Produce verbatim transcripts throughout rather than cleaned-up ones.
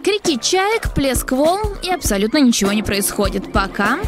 Крики чаек, плеск волн и абсолютно ничего не происходит. Пока...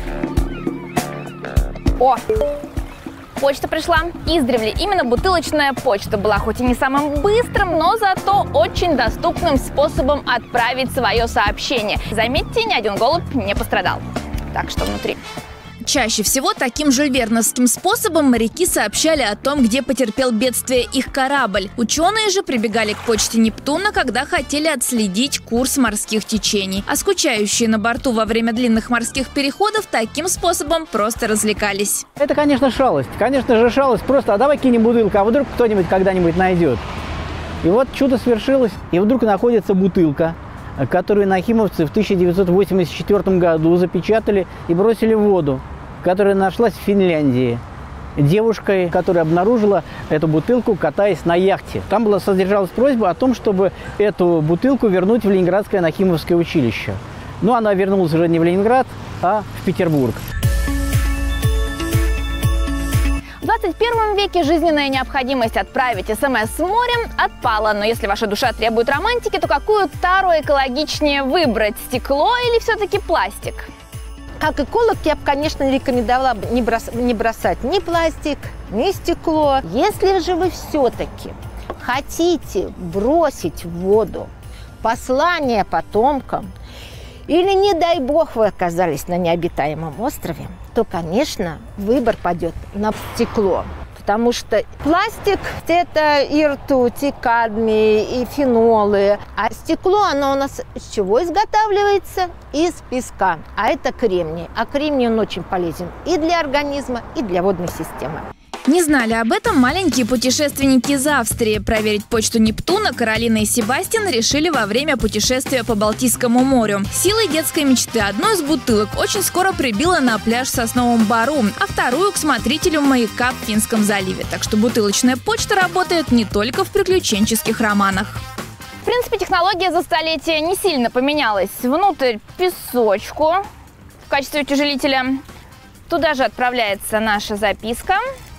О! Почта пришла. Издревле именно бутылочная почта была хоть и не самым быстрым, но зато очень доступным способом отправить свое сообщение. Заметьте, ни один голубь не пострадал. Так, что внутри? Чаще всего таким жюльверновским способом моряки сообщали о том, где потерпел бедствие их корабль. Ученые же прибегали к почте Нептуна, когда хотели отследить курс морских течений. А скучающие на борту во время длинных морских переходов таким способом просто развлекались. Это, конечно, шалость. Конечно же, шалость. Просто, а давай кинем бутылку, а вдруг кто-нибудь когда-нибудь найдет. И вот чудо свершилось. И вдруг находится бутылка, которую нахимовцы в тысяча девятьсот восемьдесят четвёртом году запечатали и бросили в воду, которая нашлась в Финляндии девушкой, которая обнаружила эту бутылку, катаясь на яхте. Там была, содержалась просьба о том, чтобы эту бутылку вернуть в Ленинградское Нахимовское училище. Но она вернулась уже не в Ленинград, а в Петербург. В двадцать первом веке жизненная необходимость отправить СМС с морем отпала. Но если ваша душа требует романтики, то какую тару экологичнее выбрать? Стекло или все-таки пластик? Как эколог я бы, конечно, рекомендовала бы не, брос... не бросать ни пластик, ни стекло. Если же вы все-таки хотите бросить в воду послание потомкам, или, не дай бог, вы оказались на необитаемом острове, то, конечно, выбор пойдет на стекло. Потому что пластик – это и ртуть, и кадмий, и фенолы. А стекло, оно у нас из чего изготавливается? Из песка. А это кремний. А кремний, он очень полезен и для организма, и для водной системы. Не знали об этом маленькие путешественники из Австрии. Проверить почту Нептуна Каролина и Себастьян решили во время путешествия по Балтийскому морю. Силой детской мечты одну из бутылок очень скоро прибило на пляж в Сосновом Бору, а вторую к смотрителю маяка в Финском заливе. Так что бутылочная почта работает не только в приключенческих романах. В принципе, технология за столетие не сильно поменялась. Внутрь песочку в качестве утяжелителя. Туда же отправляется наша записка.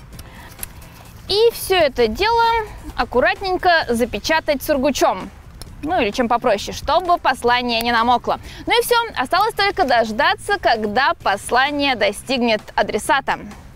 И все это дело аккуратненько запечатать сургучом. Ну или чем попроще, чтобы послание не намокло. Ну и все, осталось только дождаться, когда послание достигнет адресата.